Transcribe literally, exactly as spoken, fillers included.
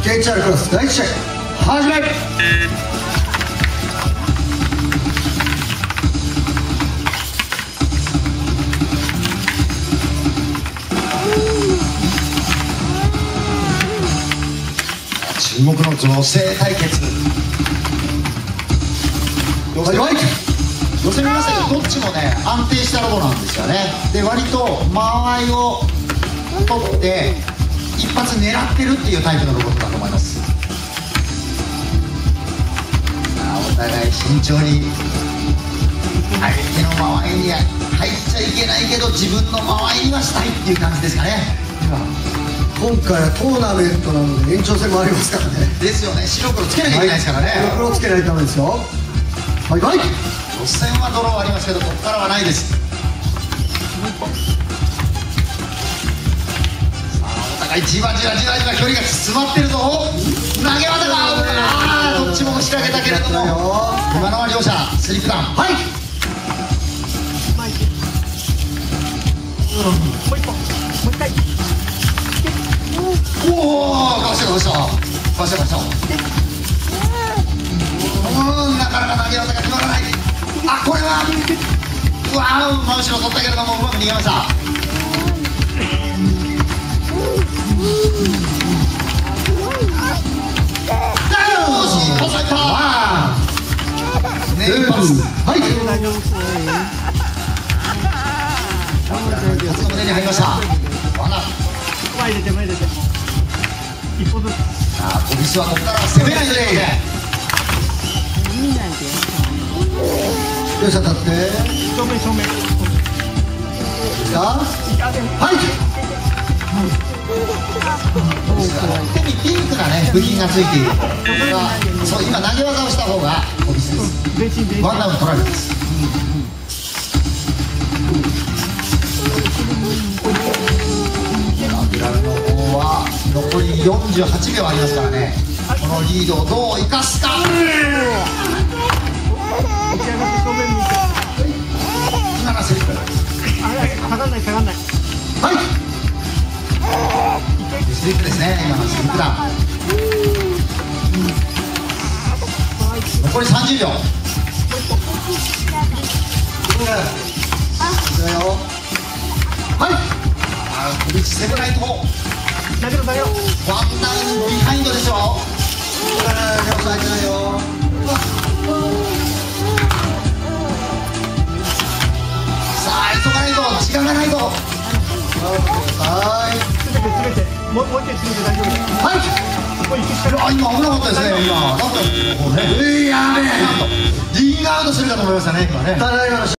ケーエイチアール クラスだいいち試合始め。 注目の女性対決。 はいはい。 寄せ見ましたけど、どっちもね安定したロボなんですよね。で割と間合いを取って一発狙ってるっていうタイプのロボットだと思います。さあお互い慎重に、相手の間合いに入っちゃいけないけど自分の間合いにはしたいっていう感じですかね。 今回はトーナメントなので延長戦もありますからね。 ですよね。白黒つけなきゃいけないですからね。 白黒つけないとダメですよ。はいはい。 予選はドローありますけど、ここからはないです。さあお互いじわじわじわじわ距離が詰まってるぞ。投げ技があーどっちも押し上げたけれども、今のは両者スリップダウン。はい。 もう一本、もう一回。 おお、かわしたかわしたかわしたかわした。うん、なかなか投げ技が決まらない。あ、これはうわー、真後ろ取ったけれどもうまく逃げました。よし、パス入った。ね、一発。はい。初の胸に入りました。罠。 前出て前出て。一歩ずつ。 さあ、コビスはここから攻めないということで。 両者立って正面正面。 はい。 手にピンクなね部品がついている。これはそう今投げ技をした方がコビスです。ワンダウン取られます。ラビラルの方は残りよんじゅうはちびょうありますからね。このリードをどう生かすか。今のスリップ。 下がんない下がんない。 はい。スリップですね。今のスリップだ。残りさんじゅうびょう。はい。あ、小口セブライト。 投げろ投げろ。 ワンダウンビハインドですよ。両者入ってないよ。さあ急がないと、時間がないと。 はい。 すべてすべて。もうもう一回すべて大丈夫。 はい。 もう一回しかあ、今危なかったですね。今なんかこうね、いやね、リングアウトするかと思いましたね。今ね。 ただいまの